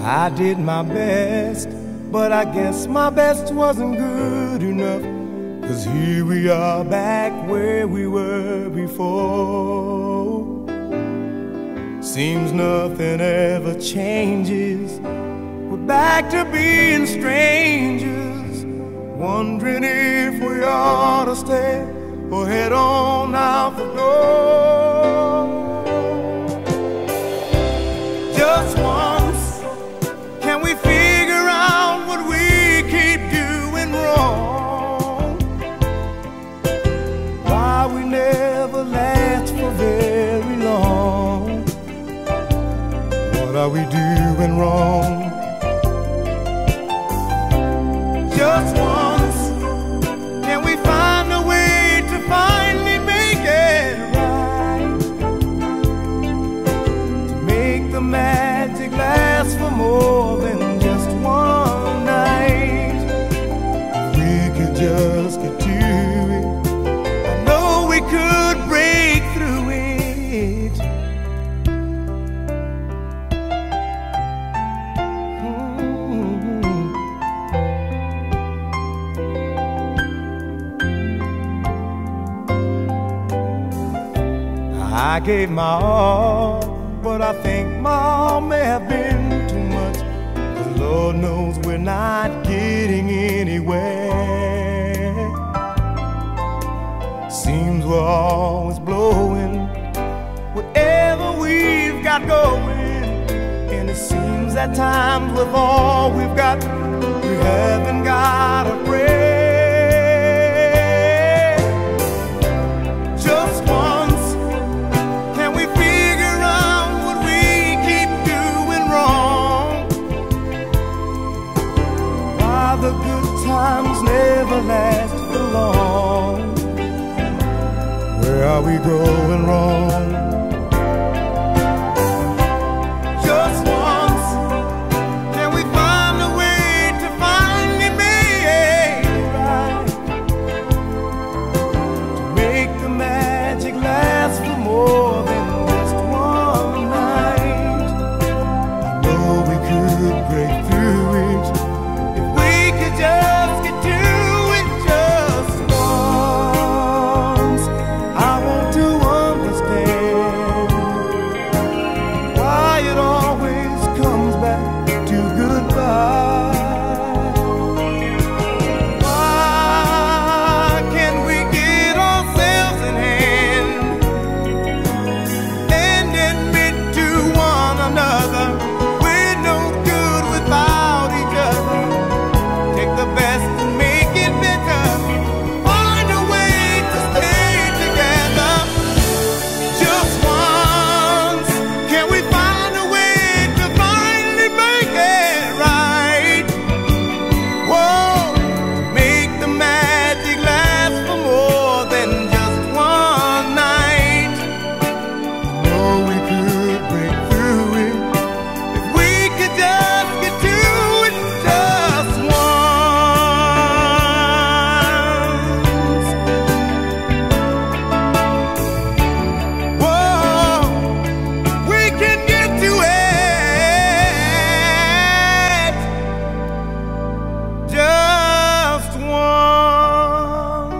I did my best, but I guess my best wasn't good enough. 'Cause here we are back where we were before. Seems nothing ever changes. We're back to being strangers, wondering if we ought to stay or head on out the door. Just once, can we figure out what we keep doing wrong? Why we never last for very long? What are we doing wrong? Just once, can we find a way to finally make it right? To make the magic last for more than just one night. If we could just get to it, I know we could break through it. I gave my all, but I think my all may have been too much. 'Cause Lord knows we're not getting anywhere. Seems we're always blowing whatever we've got going. And it seems at times with all we've got, we haven't got a prayer. Just once, can we figure out what we keep doing wrong? Why the good times never last for long? Where are we going wrong? Just once, can we find a way to finally make it right? To make the magic last for more than just one night. I know we could break through it if we could just get to it just once. I want to understand why it always comes back to goodbye. Why can't we get ourselves in hand and admit to one another we're no good without each other? Take the best and make it better. Find a way to stay together. Just once, can we find a way to finally make it right? Whoa, make the magic last for more than just one night. No, we could break through it if we could just get to it just once. Whoa, we can get to it just once.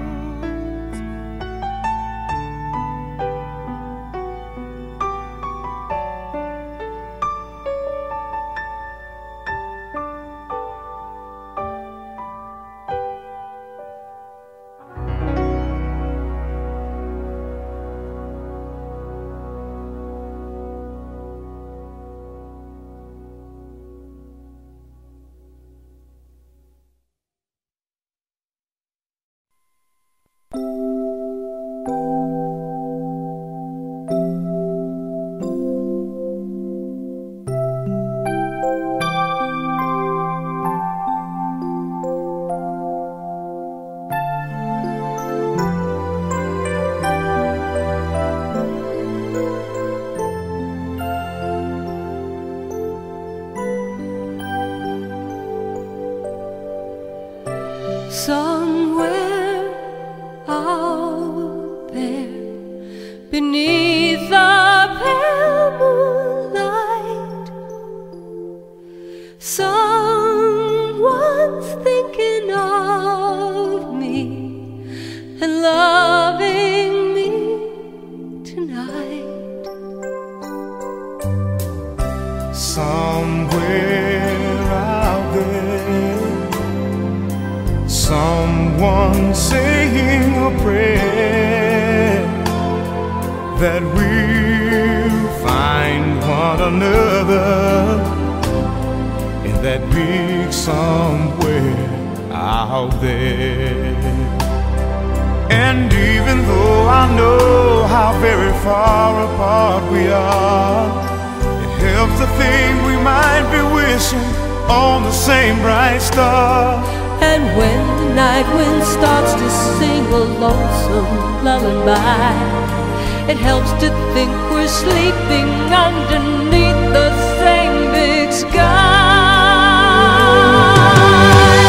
Somewhere out there, beneath the pale moonlight, Someone's thinking of me and loving me tonight. Somewhere out there, someone saying a prayer that we'll find one another in that big somewhere out there. And even though I know how very far apart we are, it helps to think we might be wishing on the same bright star. And when the night wind starts to sing a lonesome lullaby, it helps to think we're sleeping underneath the same big sky.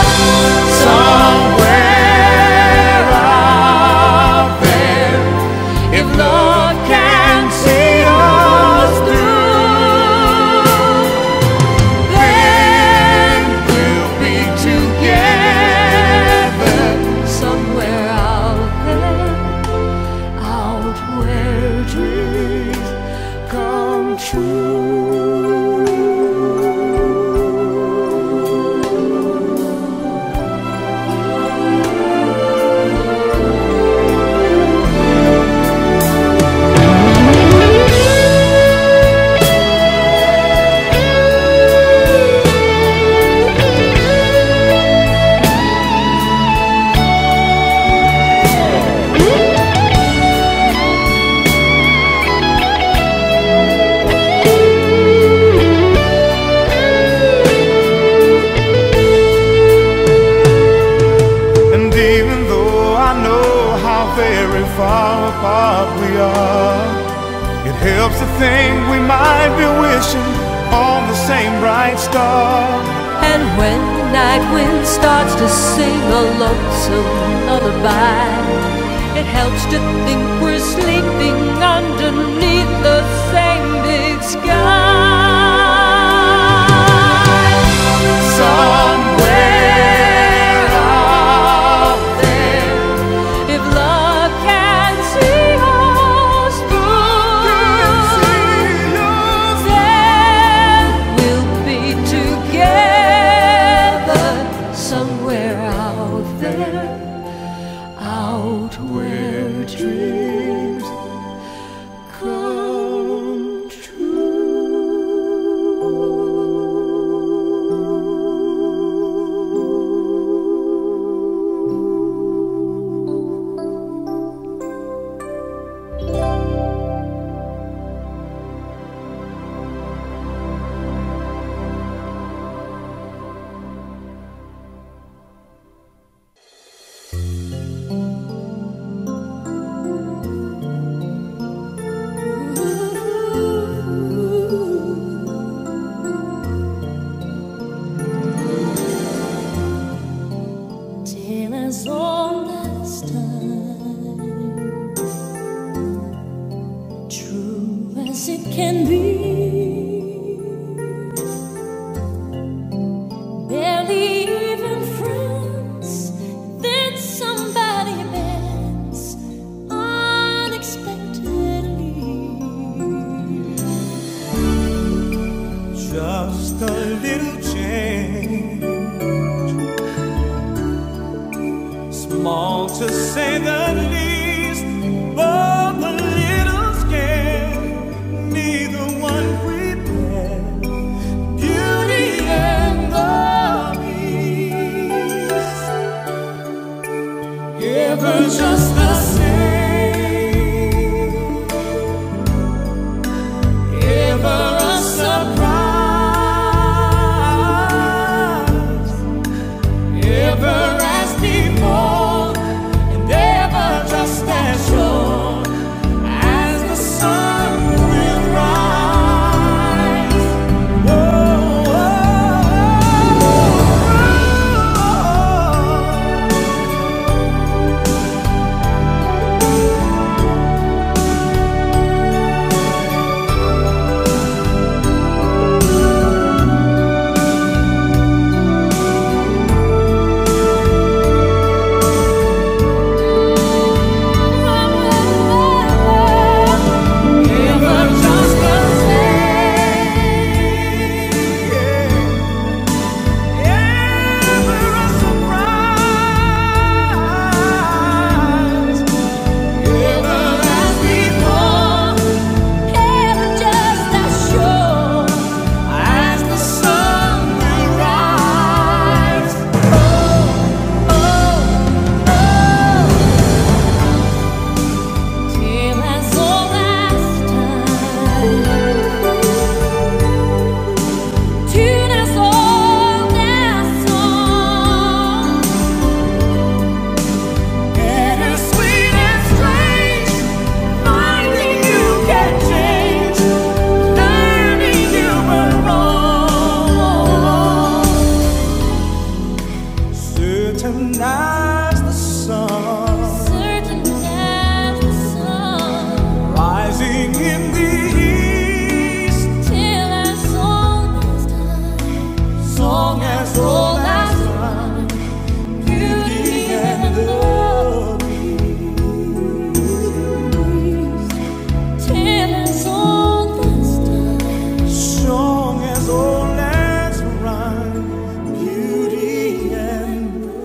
Somewhere out there, if love can see us through, then we'll be together. Somewhere out there, out where dreams come true. Very far apart we are, it helps to think we might be wishing on the same bright star. And when the night wind starts to sing a lonesome lullaby, it helps to think we're sleeping underneath the same big sky. Somewhere out there, if love can see us through, then we'll be together somewhere out there, out where dreams come true. Till as old as time, true as it can be, barely even friends, then somebody bends unexpectedly. just a little change, small to say the least, but a little scared, neither one prepared. Beauty and the Beast, ever just the same, ever a surprise, ever as before, and ever just soul that's run, beauty and the Beast. Tale as old as time, song as old as rhyme, beauty and the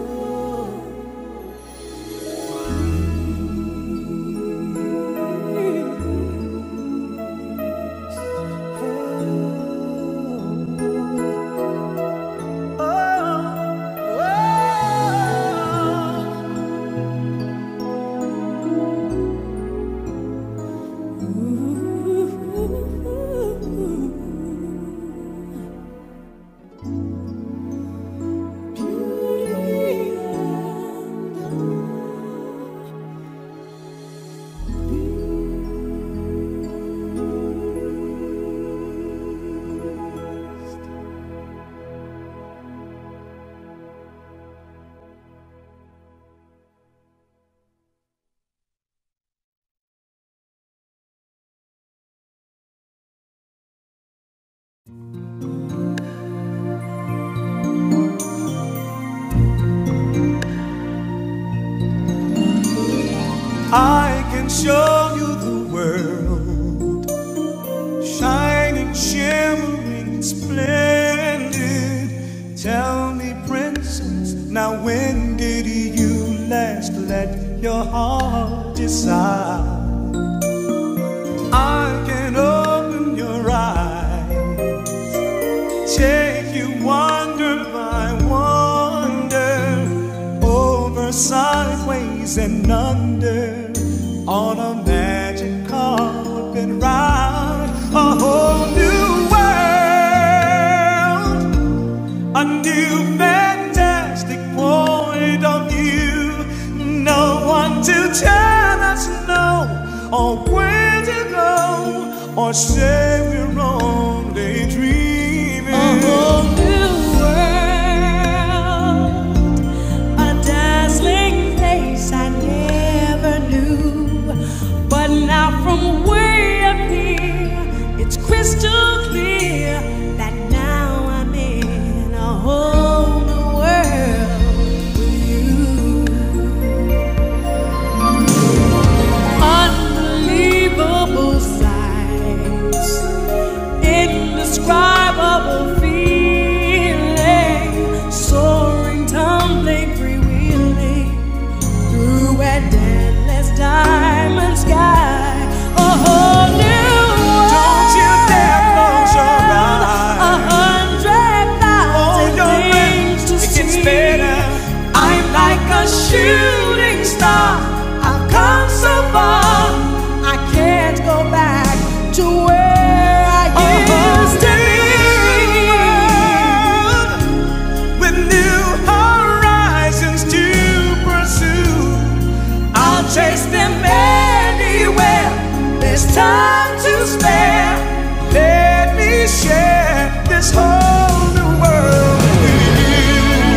I can show you the world, shining, shimmering, splendid. Tell me, princess, now when did you last let your heart decide? I can open your eyes, take you wonder by wonder, over, sideways, and under, on a magic carpet ride. A whole new world, a new fantastic point of view. No one to tell us no, or where to go, or say we're only dreaming. a whole new world, a dazzling place I never knew. But now from way up here, it's crystal clear that now I'm in a whole new world with you. Unbelievable sights, indescribable feeling, soaring, tumbling, freewheeling through an endless diamond sky. A whole new world. Don't you dare close your eyes. 100,000 things to it see. gets better. I'm like a shooting star. I've come so far. I can't go back to where I used to be. With new horizons to pursue, I'll chase them anywhere. There's time to spare. let me share this whole new world with you.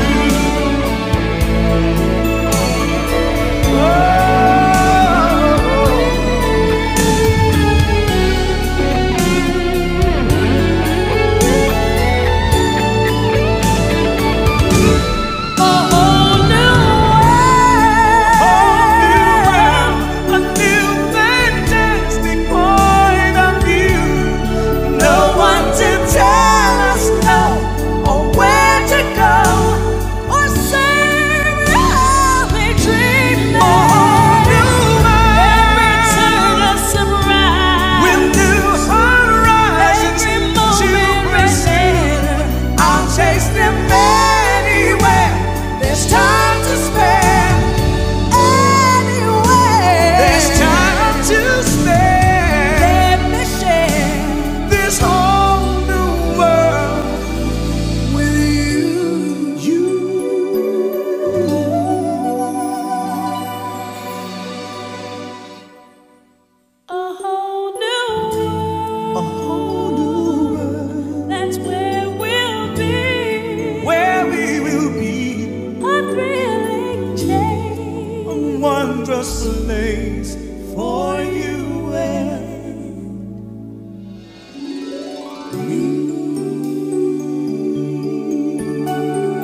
A whole new world. A new fantastic point of view. No one to tell us no, or where to go, or say we're only dreaming. Every turn a surprise, With new horizons every to moment pursue, I'll chase them anywhere. There's time to spare. Anywhere. there's time to spare. Let me share This whole new world with you. a whole new A world. whole new world That's where we'll be. where we will be, A thrilling change. a wondrous place for you and me.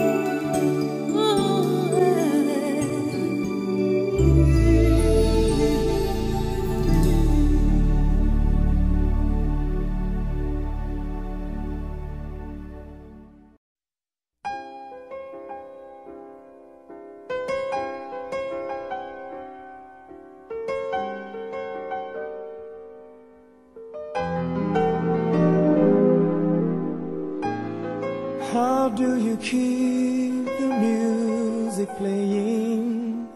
you keep the music playing?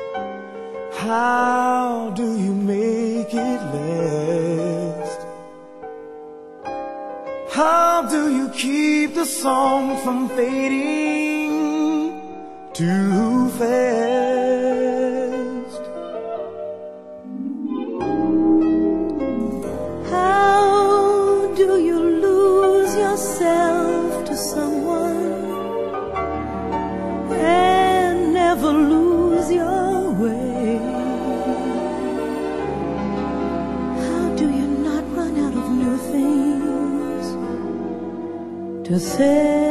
How do you make it last? How do you keep the song from fading too fast? How do you lose yourself to someone and never lose your way? How do you not run out of new things to say?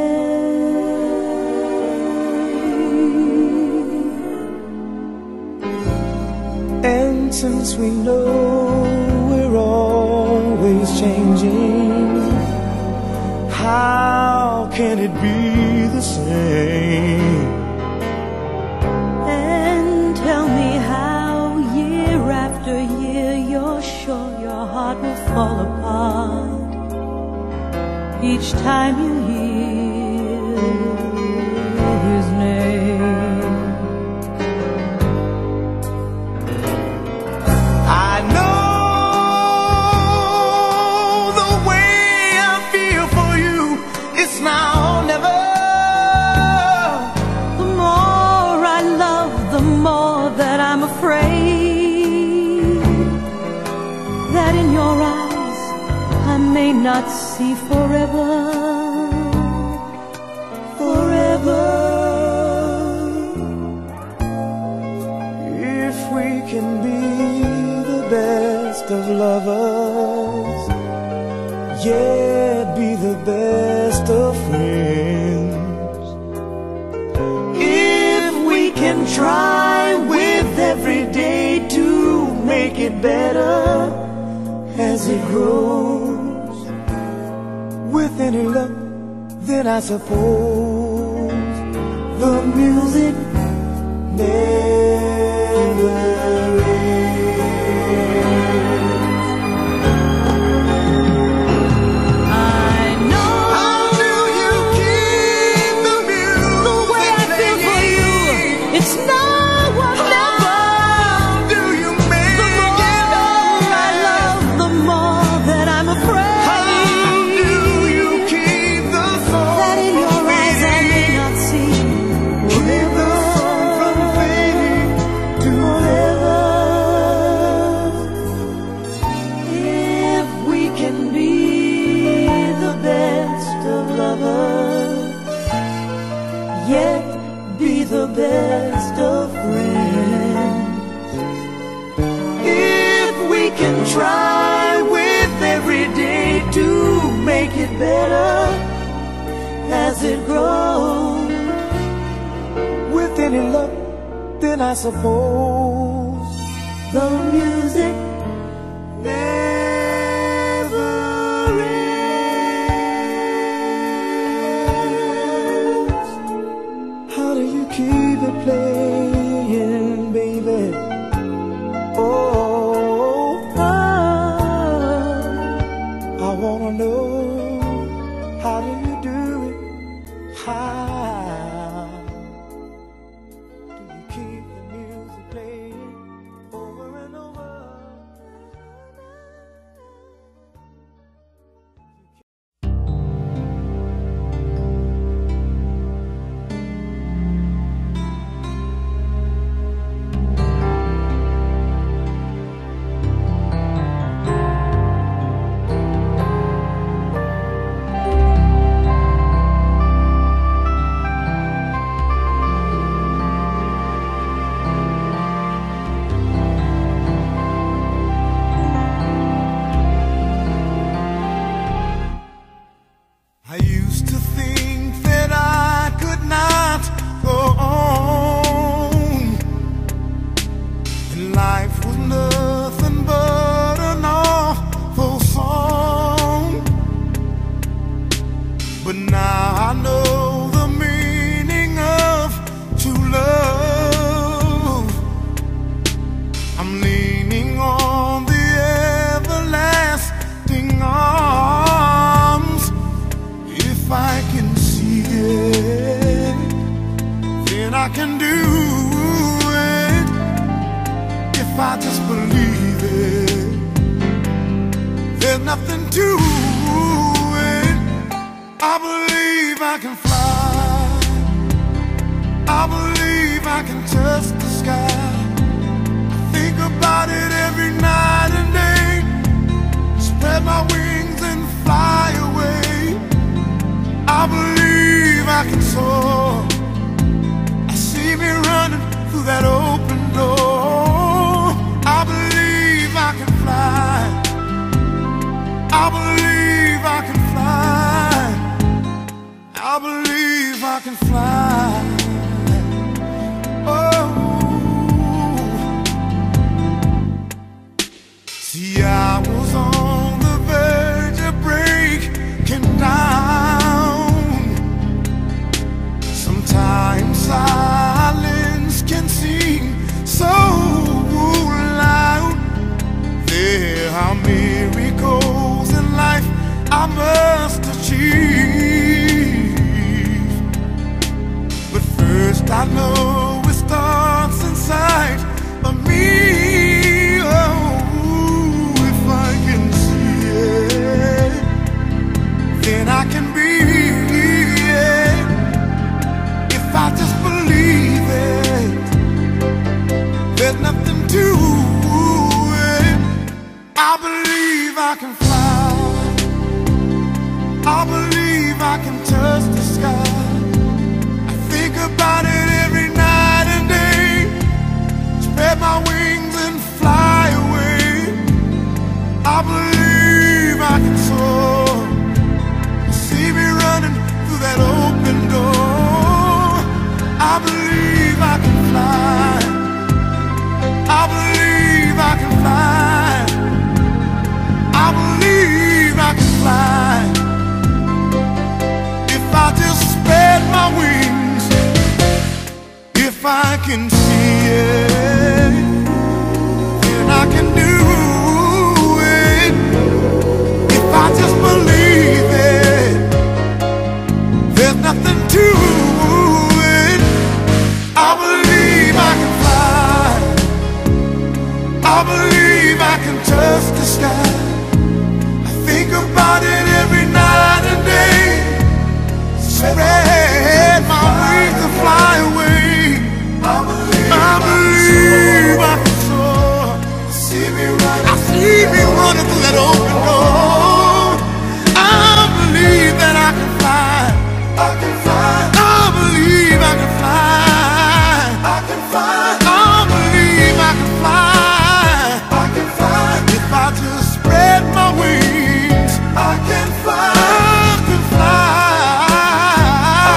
And since we know we're always changing, how can it be the same? And tell me how year after year you're sure your heart will fall apart each time you hear his name. I know the way I feel for you, it's now or never. The more I love, the more that I'm afraid that in your eyes I may not see forever. Forever. If we can be the best of lovers, yet be the best of friends. If we can try with every day to make it better as it grows, with any luck, then I suppose the music never it's now or never. How do you make the more it last? I love, the more that I'm afraid. How do you keep the song that in your eyes I may not see keep the song from fading to forever? If we can be the best of lovers, yet be the best of friends. if we can try with every day to make it better as it grows, with any luck, then I suppose the music never ends. How do you keep it playing, baby? Oh, I wanna know, how do you do it? How do you keep the music playing over and over? can do it if I just believe it. There's nothing to it. I believe I can fly. I believe I can touch the sky. I think about it every night and day. Spread my wings and fly away. I believe I can soar. I see me running through that open door. I believe I can fly. I believe I can fly. I believe I can fly. Oh, see, I was on the verge of breaking down. Sometimes silence can seem so loud. There are miracles in life I must achieve. But first I know it starts inside of me. Oh, if I can see it, then I can be it. If I just believe it, there's nothing to it. I believe I can fly. I believe I can touch the sky. I think about it every night and day. Spread my wings and fly away. I believe I can soar. See me running through that open door. I believe I can fly. I believe I can fly. I believe I can fly. If I just spread my wings, if I can see it, then I can do it. If I just believe it, there's nothing to it. I believe I can fly. I believe I can touch the sky. I think about it every night and day. Spread my wings and fly away. I believe I can soar. I see me running through that open door. I believe that I can fly. I can fly. I believe I can fly. I can fly. I believe I can fly. I can fly. If I just spread my wings, I can fly. I can fly. I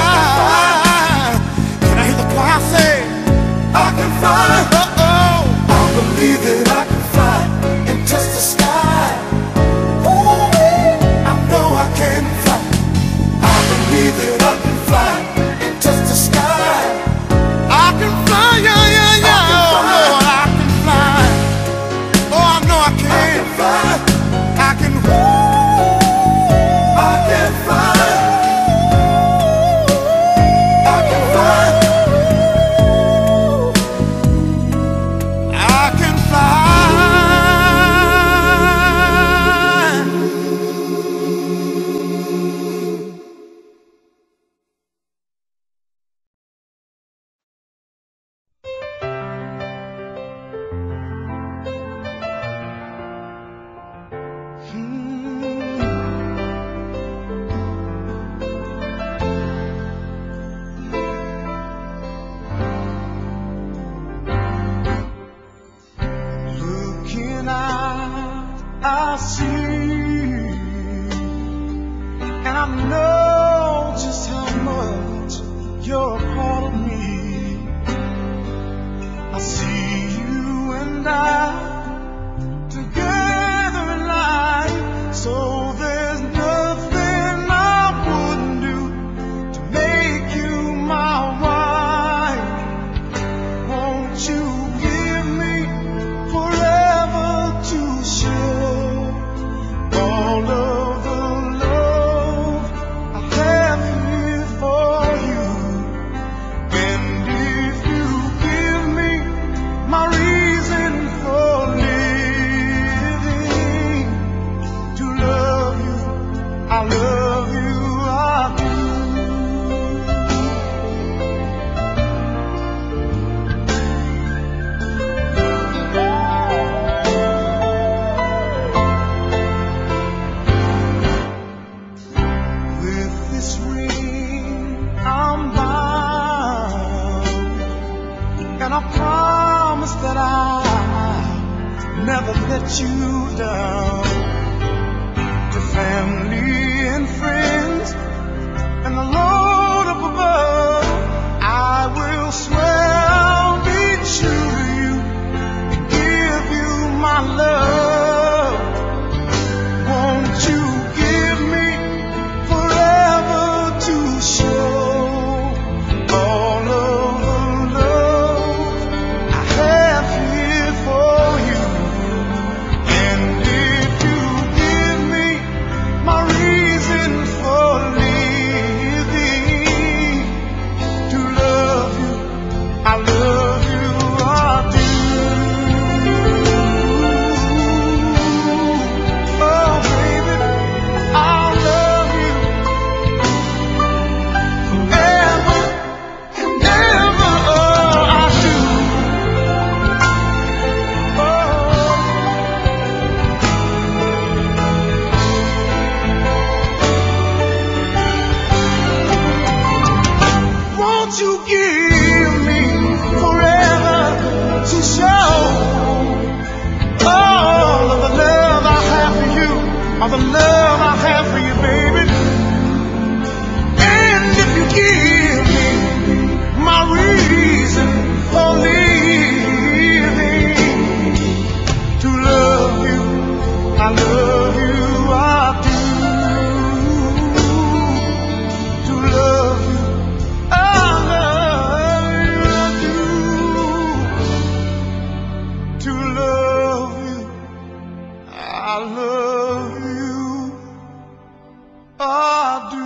never let you down. To family and friends and the Lord up above, I will swear I'll be true to you and give you my love. Won't you give me forever to show all of the love I have here for you? And if you give me my reason for living, to love you, I love you, I do. Oh baby, I'll love you forever and ever. Oh, I do. Oh, won't you give me forever to show all of the love I have for you, all the love I have for you, baby. And if you give me my reason for living, to love you, I love you, I do. To love you, I love you, I do. To love you, I love you, I do.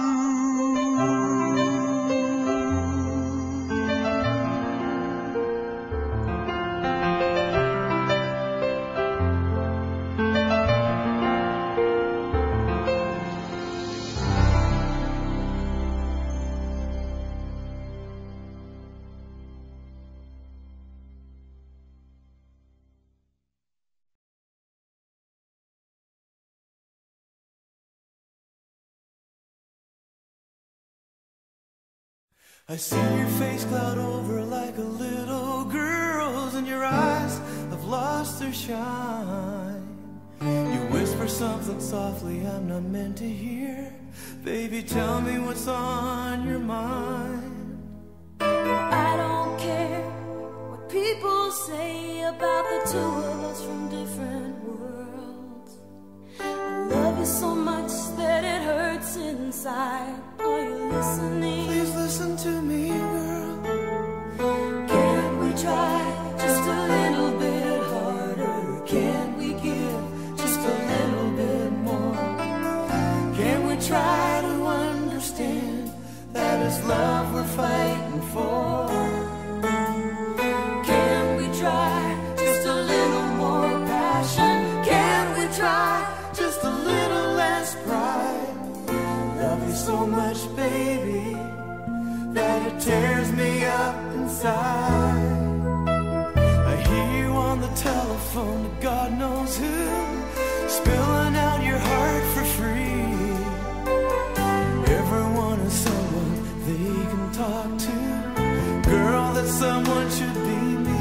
I see your face cloud over like a little girl's, and your eyes have lost their shine. You whisper something softly I'm not meant to hear. Baby, tell me what's on your mind. I don't care what people say about the two of us from different worlds. I love you so much that it hurts inside. Are you listening? Please listen to me, girl. Can't we try just a little bit harder? Can't we give just a little bit more? Can we try to understand that it's love we're fighting for? Can we try just a little more passion? Can we try Just a little less pride. Love you so much, baby, that it tears me up inside. I hear you on the telephone to God knows who, spilling out your heart for free. Everyone is someone they can talk to. Girl, that someone should be me.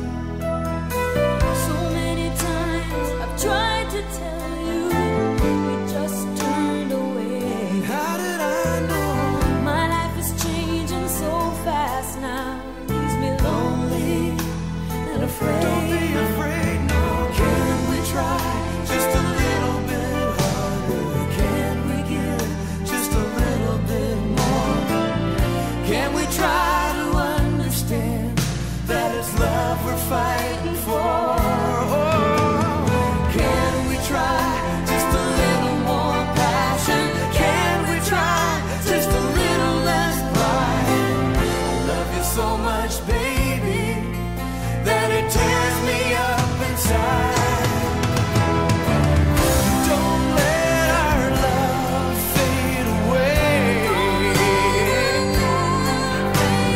so many times I've tried to tell you, you just turned away. How did I know? My life is changing so fast now, leaves me lonely and afraid. Don't be afraid, no. Can we try just a little bit harder? Can we give just a little bit more? Can we try to understand that it's love we're fighting for? Can we try just a little more passion? Can we try just a little less pride? I love you so much, baby, that it tears me up inside. Don't let our love fade away.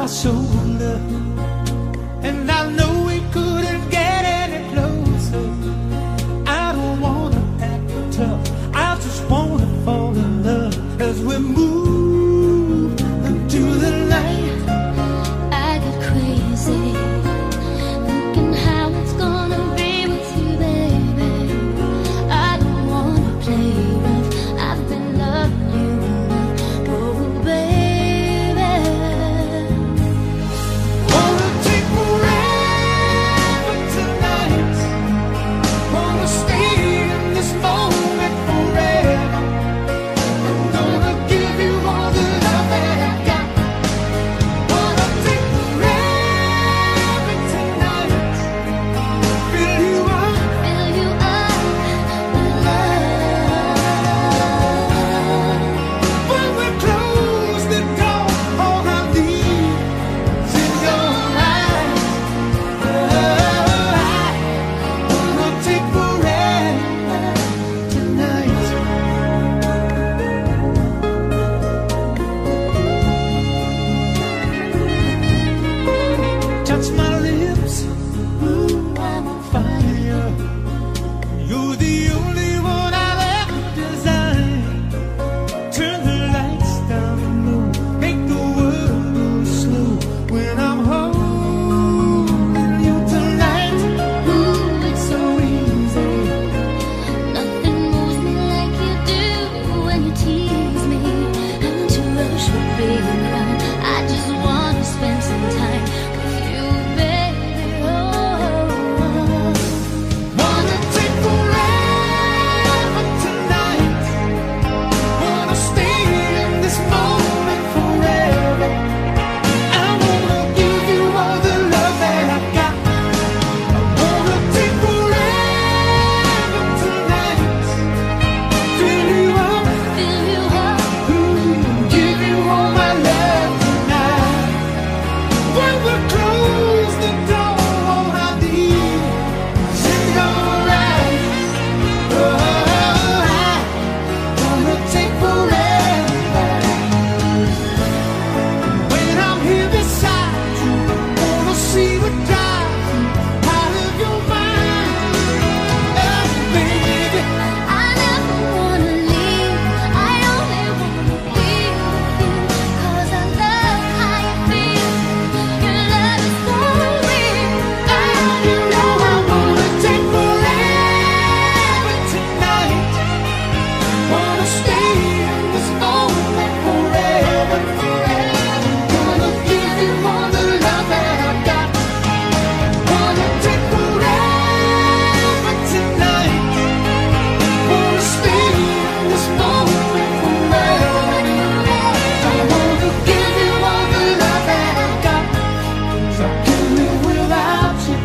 shoulder, and I know we couldn't get any closer. I don't wanna act tough, I just wanna fall in love as we move into the night. I get crazy thinking how it's gonna be with you, baby. I don't wanna play rough, I've been loving you enough. Oh, baby, Wanna take forever tonight, wanna stay in this moment forever. I'm gonna give you all the love that I got. Wanna take forever tonight, fill you up. fill you up with love. When we close the door, all I need is in your eyes. I wanna take forever tonight. Touch my lips, ooh, I'm on fire. You're the only one I've ever designed. Turn the lights down low, make the world go slow when I'm holding you tonight. Ooh, it's so easy. Nothing moves me like you do when you tease me. And to rush your big crown, I just wanna spend some time with you, baby. Oh, Wanna take forever tonight, wanna stay in this moment forever. I wanna give you all the love that I got. I wanna take forever tonight, fill you up, fill you up. give you all my love tonight. When we close the door, all I need is in your eyes. Oh, I wanna take forever. When I'm here beside you, wanna see what drives you out of your mind. Oh, baby, I never wanna leave. I only wanna be with you, 'cause I love how you feel. Your love is so real. you know I wanna take forever tonight. Wanna stay in this moment forever, forever. Wanna give you all the love that I got. Wanna take forever tonight. Wanna stay in this moment forever. I wanna give you all the love that I got, 'cause I can't live without you.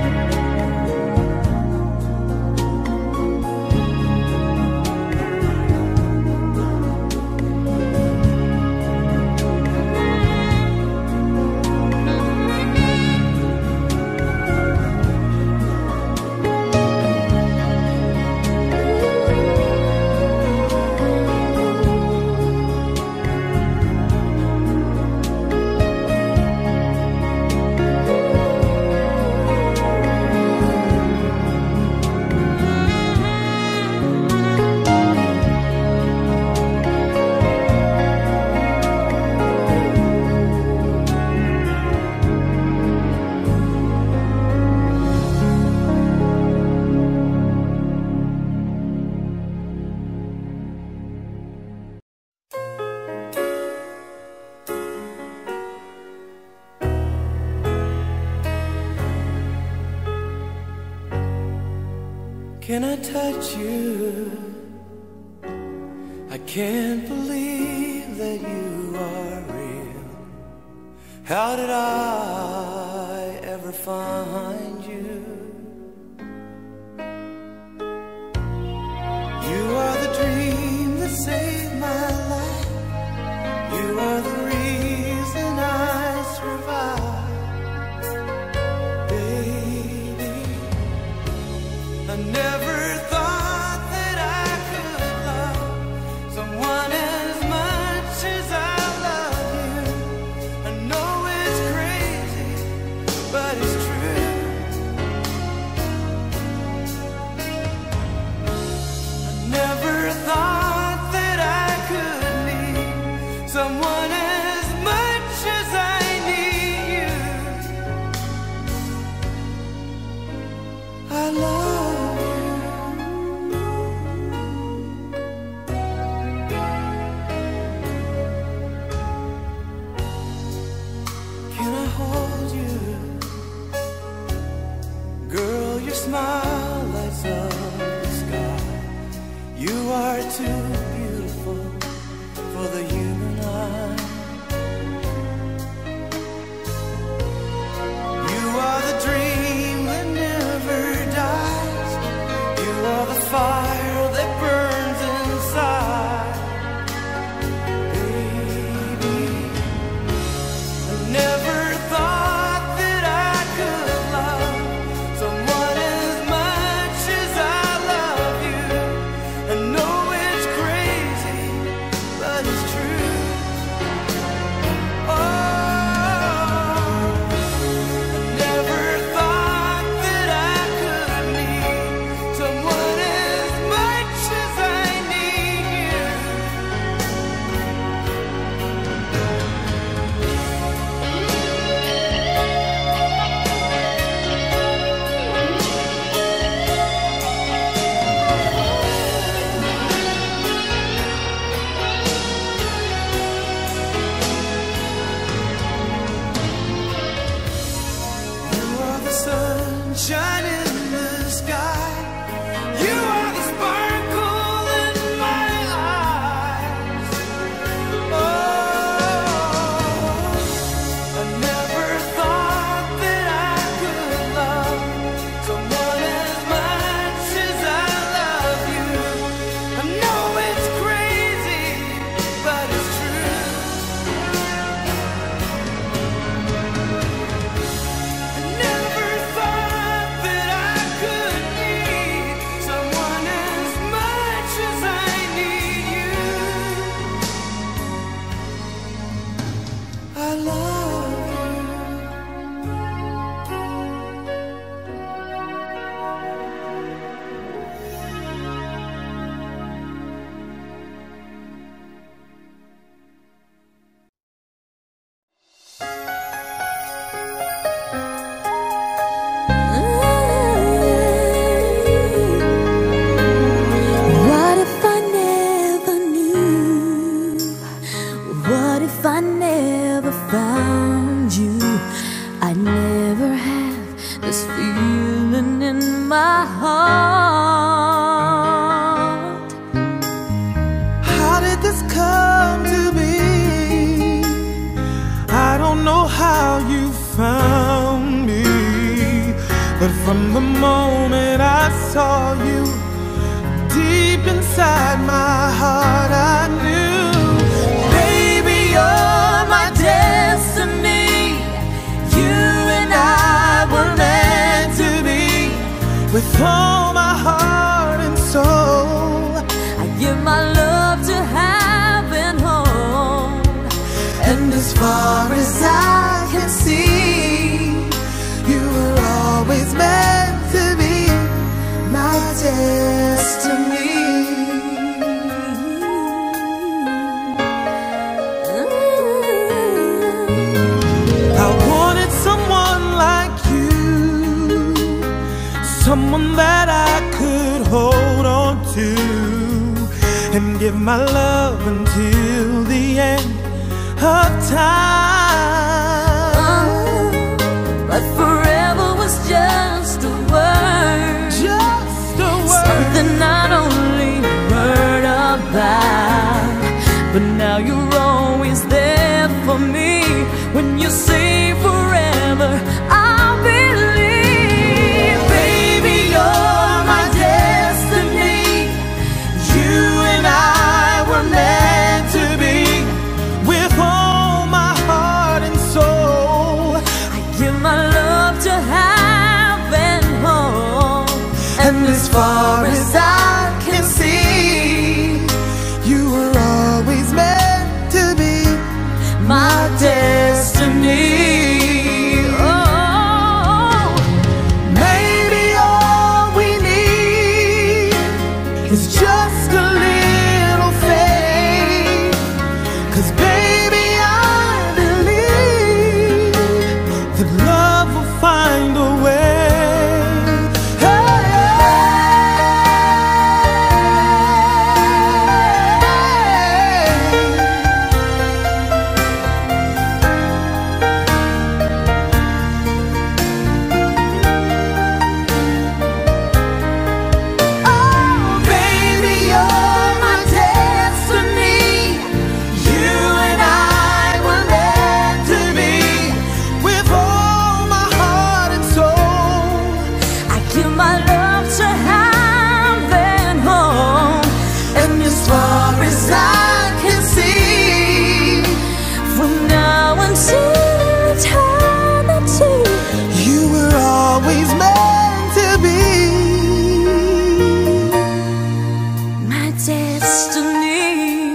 Can I touch you? I can't believe that you are real. How did I ever find you? You are the dream that saved my life. You are the reason I survive. Baby, I never thought that I could love someone as much as I love you. I know it's has come to be. I don't know how you found me, but from the moment I saw you, deep inside my heart I knew, baby, you're my destiny. You and I were meant to be. With all my heart and soul, I give my love to heaven home. and as far as I can see, you were always meant to be my destiny. I wanted someone like you, someone that I could hold on to and give my love until the end of time. But forever was just a word, Just a word. something I'd only heard about. But now you're always there for me. When you say forever, I'll believe. Baby, you're my destiny. You and I were meant to be. With all my heart and soul, I give my love to heaven home. and as far as I can see, you were always meant to be my destiny. Oh, Maybe all we need is just a little faith. 'Cause baby, I believe that love will find a way. Oh, baby, you're my destiny. You and I were meant to be. With all my heart and soul, I give my love to heaven home. and as far as I can see, From now until eternity, you were always meant to be my destiny.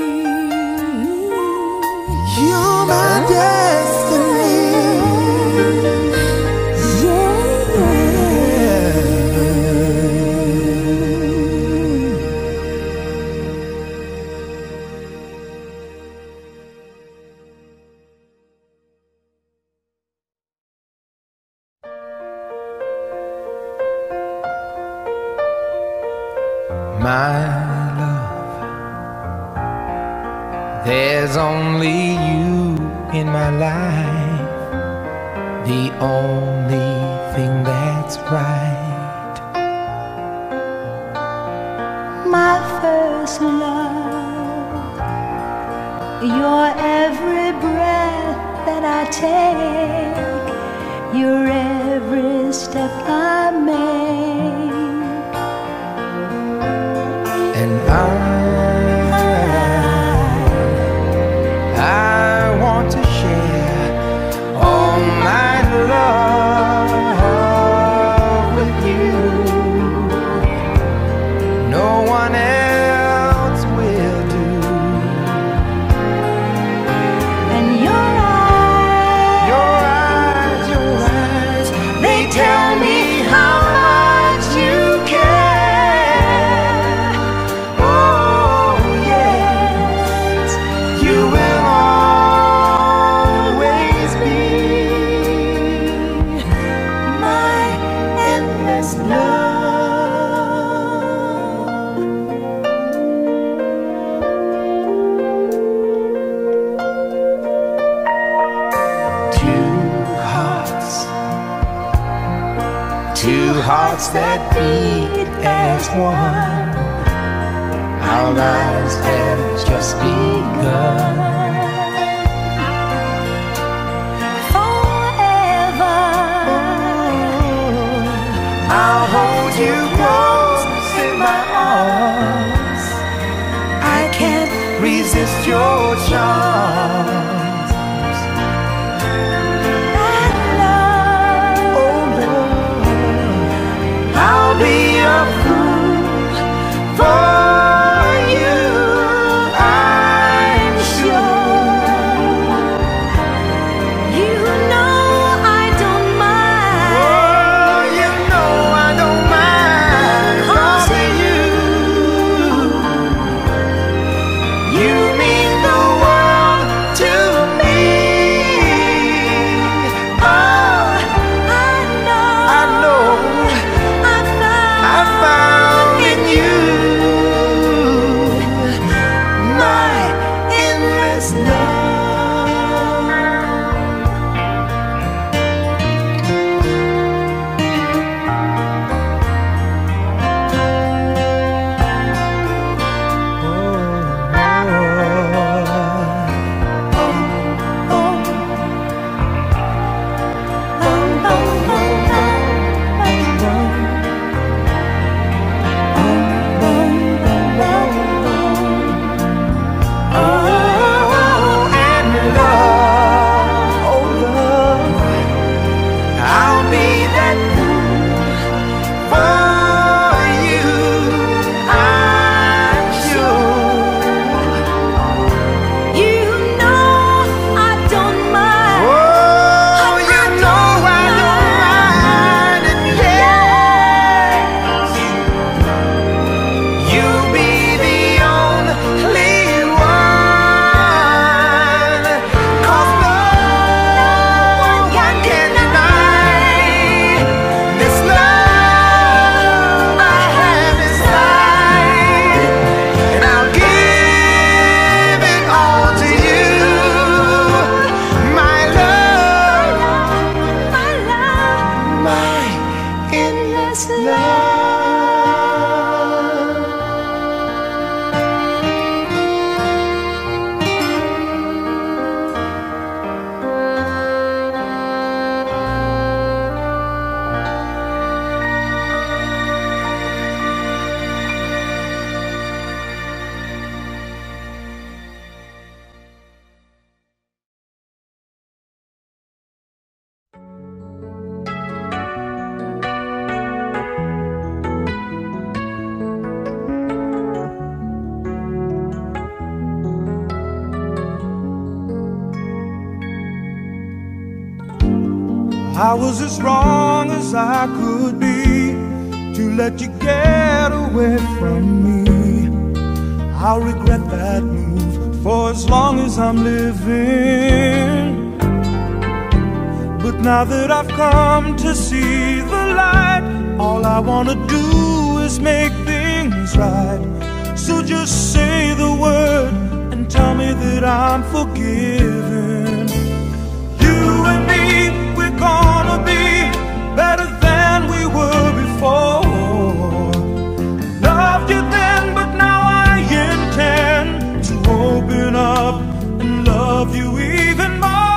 you're my destiny. My love, there's only you in my life, the only thing that's right. My first love, your every breath that I take, your every step I make. And I want to share all my love with you. No one else will do. And your eyes, They tell me how much you care. Oh yes, you will always be my endless love. Two hearts that beat as one. I our lives have just begun. Forever, I'll hold you close in my arms. I can't resist your charms. that love, Oh love, I'll be a fool for you, I'm sure. you know I don't mind. Oh, you know I don't mind. 'Cause of you, you mean the world to me. Oh, I know, I know I found in you my endless love. I'll be that fool for you, I'm sure. you know I don't mind. Oh, you know I don't mind, and yes, you'll be the only one. 'Cause no one can deny this love I have inside, and I'll give it all to you, my love, My love, my endless love. I was as wrong as I could be to let you get away from me. I'll regret that move for as long as I'm living. But now that I've come to see the light, all I wanna do is make things right. So just say the word and tell me that I'm forgiven. You and me, we're gonna be better than we were before. Loved you then, but now I intend to open up and love you even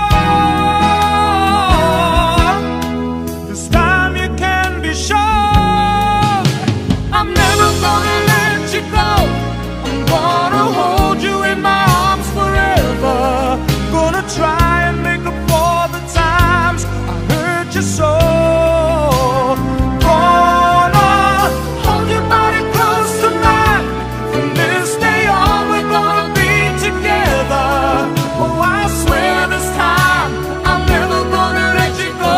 more. This time you can be sure I'm never gonna let you go. I'm gonna hold you in my arms forever. Gonna try and make up for the times I hurt you so. Gonna hold your body close tonight. From this day on we're gonna be together. Oh, I swear this time I'm never gonna let you go.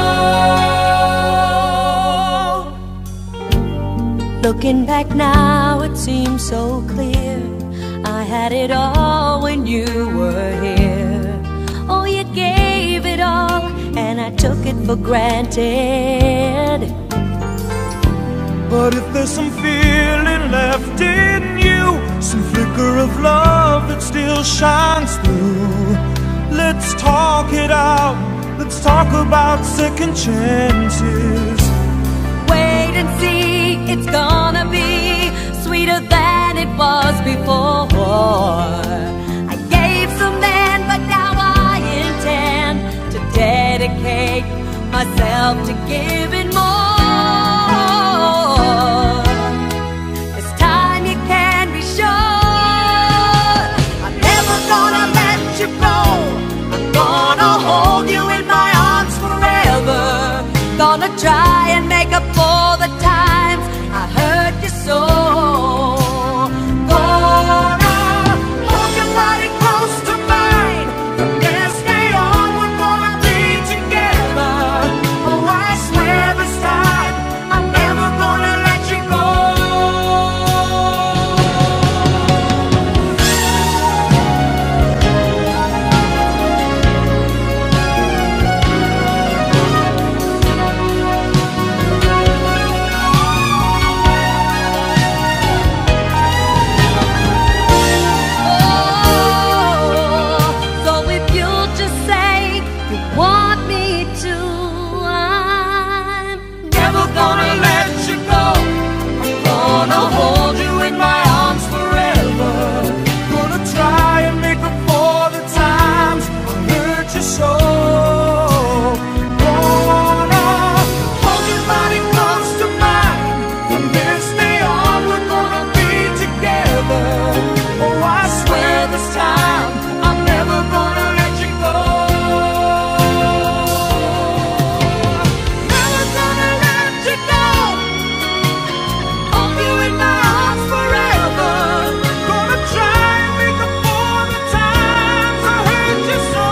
looking back now, it seems so clear. I had it all when you were here. Oh, you gave it all, and I took it for granted. But if there's some feeling left in you, some flicker of love that still shines through, let's talk it out. Let's talk about second chances. Wait and see, it's gonna be sweeter than it was before. I gave some then, but now I intend to dedicate myself to giving more. This time you can be sure I'm never gonna let you go. I'm gonna hold you in my arms forever. Gonna try and make up for the times I hurt you so. Gonna hold your body close to mine. From this day on, we're gonna be together. Oh, I swear this time I'm never gonna let you go. So if you'll just say you want me to, I'm never gonna let you go. I'm gonna hold you in my arms forever. Gonna try and make up for the times I hurt you so. Gonna hold your body close to mine. From this day on, we're gonna be together. Oh, I swear this time I'm never gonna let you go. Never gonna let you go. Hold you in my arms forever. Gonna try and make up for the times I hurt you so.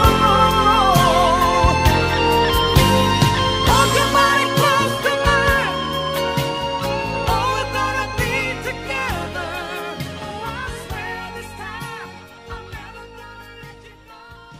Hold your body close to mine. Oh, we're gonna be together. Oh, I swear this time I'm never gonna let you go.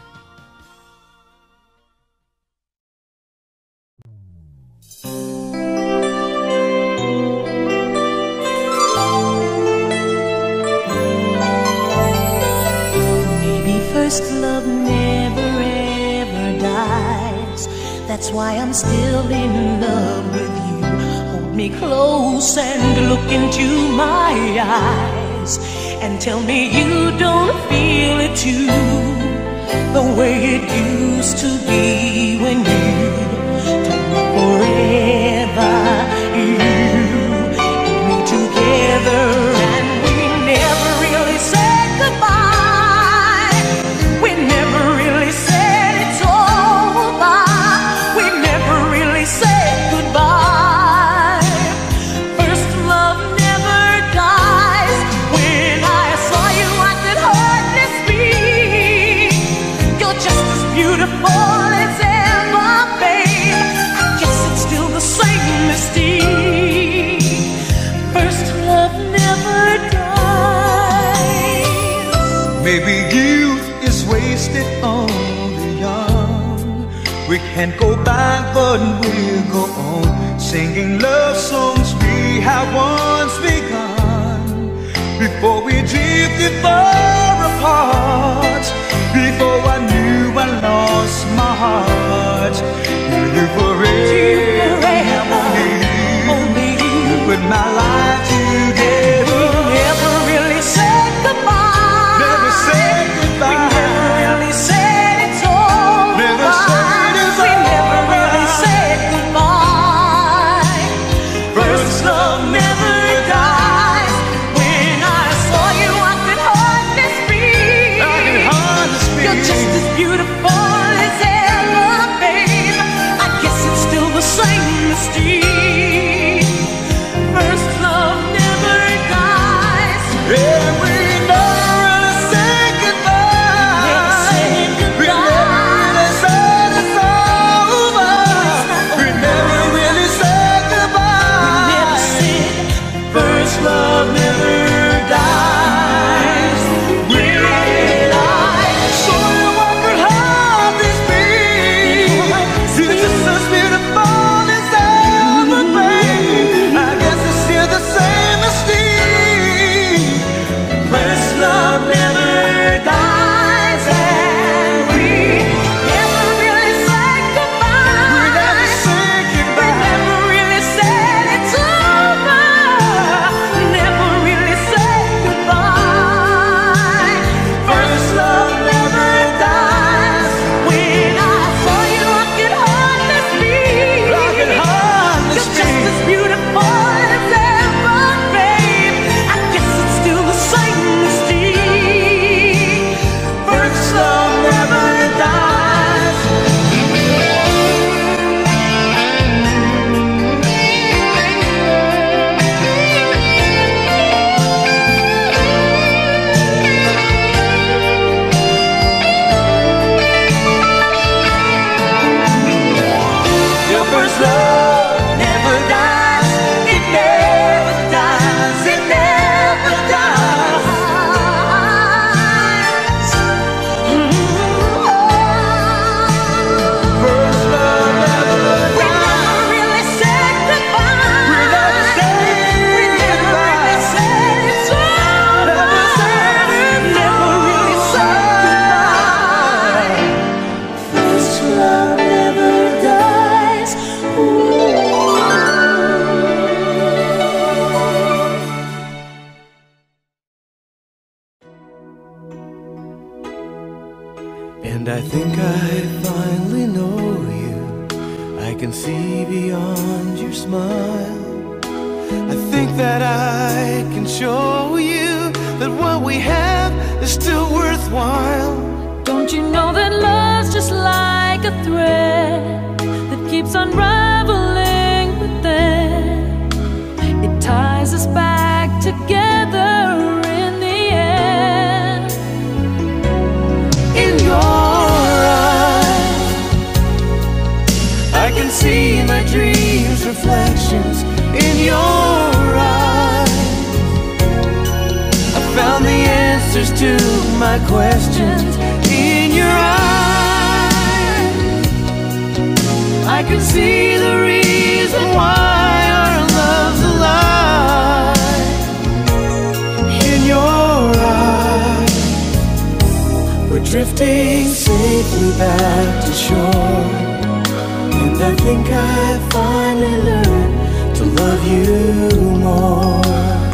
Maybe first love never ever dies. That's why I'm still in love with you. Hold me close and look into my eyes and tell me you don't feel it too, the way it used to be when you told me forever you and me together, and we never really said goodbye. We never really said it's over. We never really said goodbye. First love never dies. When I saw you, I could hardly speak. You're just as beautiful as ever, babe. I guess it's still the same mystique. First love never dies. Maybe youth is wasted on the young. We can't go back, but we'll go on singing love songs we have once begun. Before we drifted far apart, before I knew I lost my heart, you live forever, only you, put my life together. Never really said goodbye. Never said goodbye. We never really said it's over. Never said it's We never really said goodbye. First love never dies. When I saw you, I could hardly And I think I finally know you. I can see beyond your smile. I think that I can show you that what we have is still worthwhile. Don't you know that love's just like a thread that keeps unraveling within? It ties us back together in the end. In your eyes, I can see my dreams' reflections. In your eyes, I found the answers to my questions. In your eyes, I can see the reason why our love's alive. In your eyes, we're drifting safely back to shore. And I think I finally learned to love you more.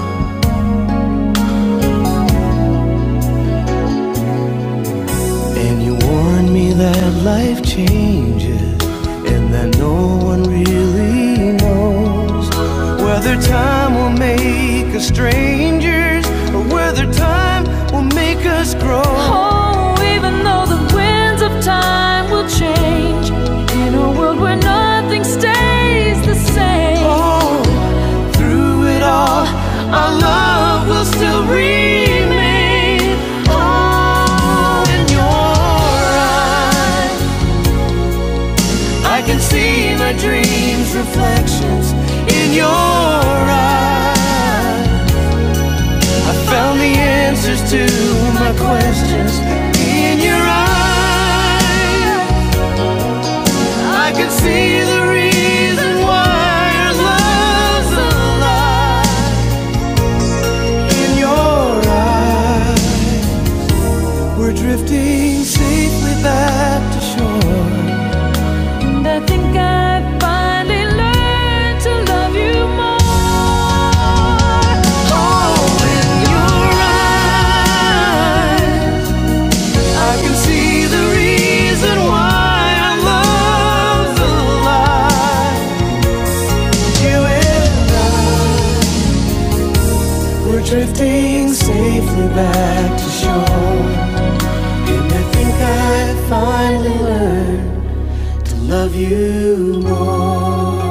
And you warned me that life changes, and that no one really knows whether time will make us strangers or whether time will make us grow. Oh, even though the winds of time will change, in a world where nothing stays the same. Oh, through it all, our love will still remain. Oh, in your eyes, I can see my dreams' reflections. In your eyes, I found the answers to my questions. In your eyes, I can see the reason why our love's alive. In your eyes, we're drifting safely back to shore. And I think I finally learned to love you more. Oh, in your eyes, I can see the reason why our love's alive. You and I, we're drifting safely back to shore. And I think I finally learned to love you more.